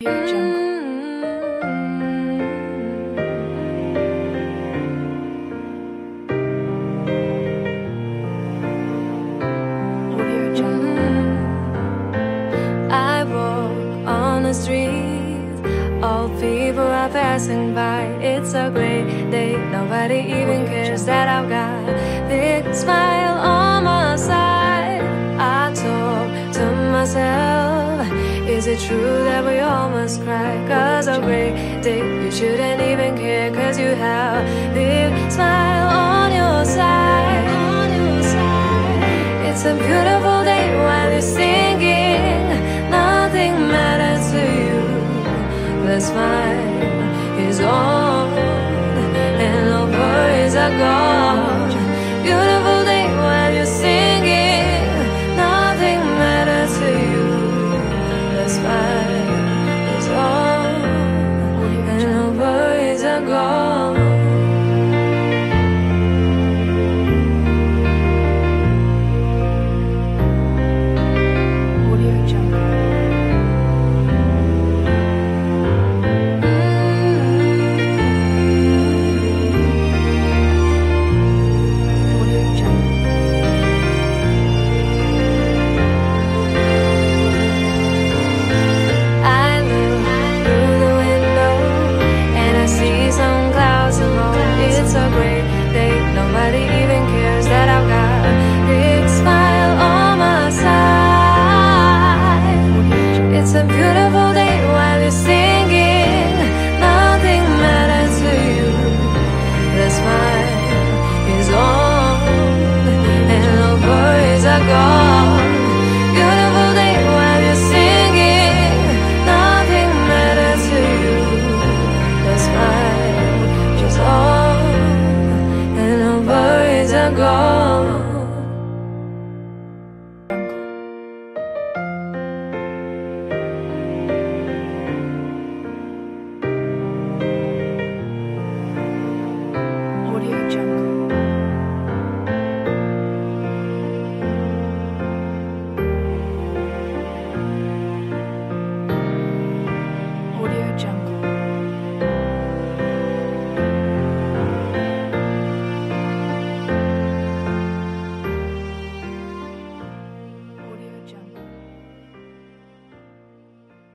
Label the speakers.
Speaker 1: I walk on the street, all people are passing by. It's a great day, nobody even cares that I've got a big smile on my side. I talk to myself, is it true that we all must cry? 'Cause a great day, you shouldn't even care, 'cause you have a big smile on your side. It's a beautiful day while you're singing, nothing matters to you. The smile is on and all worries are gone. Beautiful day while you're singing, nothing matters to you. The smile is on and all worries are gone. It's a great day, nobody even cares that I've got a big smile on my side. It's a beautiful day while you're singing, nothing matters to you. The smile is on and all worries are gone. Beautiful day while you're singing, nothing matters to you. The smile is on, go.